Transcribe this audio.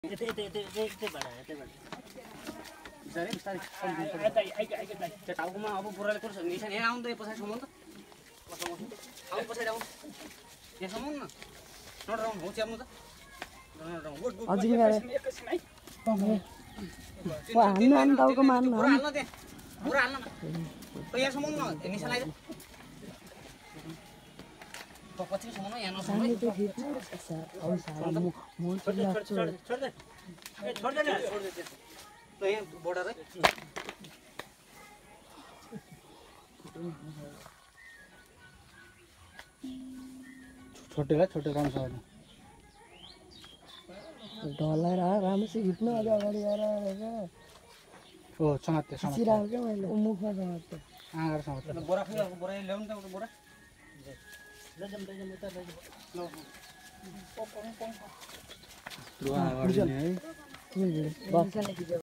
टाउकोमा अब बुढाले कोर्स निशान यहाँ आउँदै पछाडिसम्म त आउनु पछाडि आउनु यहाँसम्म न नडराउनु हो च्याप्नु त बुढा हाल्न यहाँसम्म न निशान आइज पछिसम्म न यहाँ नसम्म यहाँ बोर्डर है छोटे काम छैन डलर राम्रोसँग हिट्नु अझ अगाडि आएर ओ समात्यो सिराको क्या मैले मुखमा समात्यो आँगार समात्यो बोरा खोइ बोरा ल्याउनु त बोरा ल